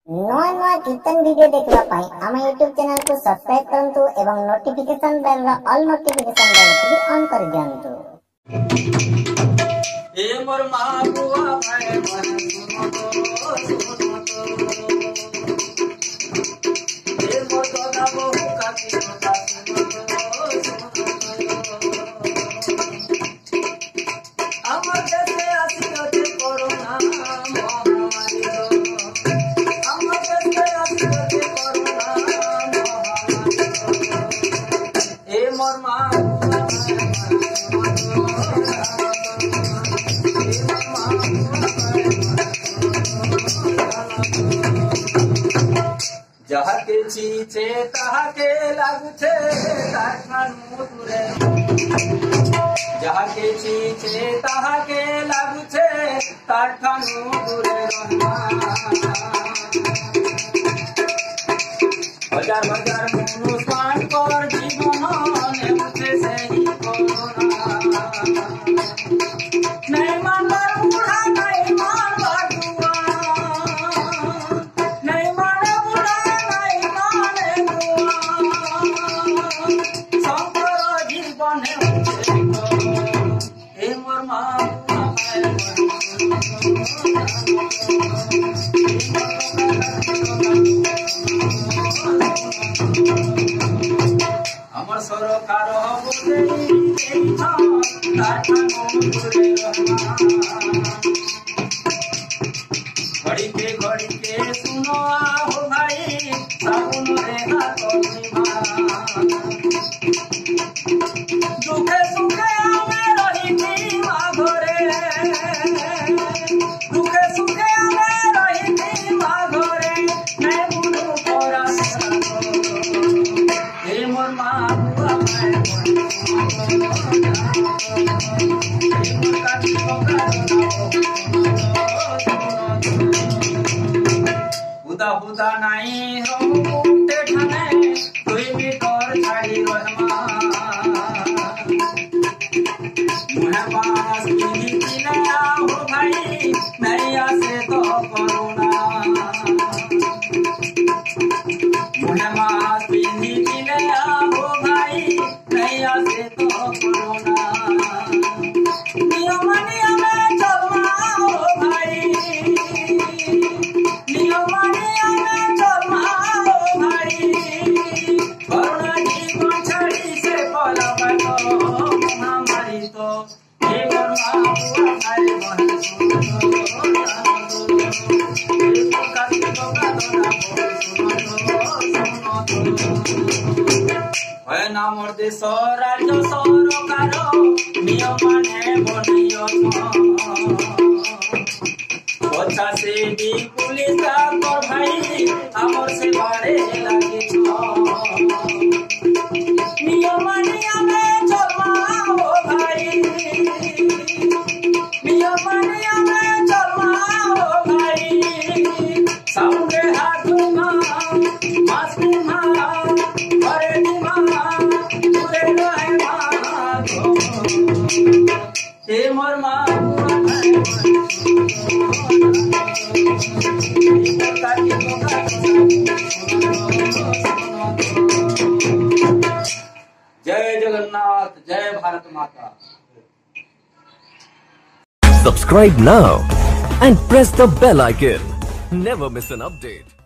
ନୂଆ ନୂଆ କୀର୍ତ୍ତନ ଭିडिଓ ଦେଖିବା ପାଇଁ ଆମ ୟୁଟ୍ୟୁବ ଚ୍ୟାନେଲକୁ ସବସ୍କ୍ରାଇବ କରନ୍ତୁ ଏବଂ ନୋଟିଫିକେସନ ବେଲର ଅଲ୍ ନୋଟିଫିକେସନ ବେଲକୁ ଅନ୍ କରିଦିଅନ୍ତୁ। ए मोर मागुआ भाई मन सुनो तो ए मोर दादा बहु काकी सोता আমার দেশে আসিতে করোনা মহামারী আমার দেশে আসিতে করোনা মহামারী এ মোর মাগুয়া যাহাকে চিছে তাহাকে লাগুছে তাহানু দূরে যাহাকে চিছে তাহাকে লাগুছে তাহানু দূরে হাজার হাজার মানুষ মানকর জীবন নেউছে সেই করোনা নাই মানবার বুড়া নাই মানবার দুয়া নাই মানে বুড়া নাই মানে দুয়া শঙ্কর জীবন নেউছে হে মোর মা আমার সরকার বলে घड़ी के सुनो हो भाई साबुन रे हाथ दुखे सुखे हमें रही थी माँ घरे दुखे सुखे हमें रही थी माँ घरे मैं बुढ़ू परा हे मोर माँ बुआ हुदा हुदा नहीं हम घूमते ठाने तुई भी कर छाड़ी रहमा मुहे बास की किनाया हो भाई नैया से तो करुणा मुहे बास की किनाया हो भाई नैया से तो करुणा नियम नियम चलना हो भाई নামৰ দেশৰ ৰাজ্য চৰকাৰ নিয়মানে বনিয় পচাছে দি পুলিচ কৰ ভাই আমাৰ সেবাৰে লাগিছ নিয়মানে আমি চলমা ও ভাই নিয়মানে আমি চলমা ও ভাই সামনে হাত মা মাসি মা ঘরে মা দূরে রহে মা হে মোর মা जय जगन्नाथ जय भारत माता। Subscribe now and press the bell icon. Never miss an update.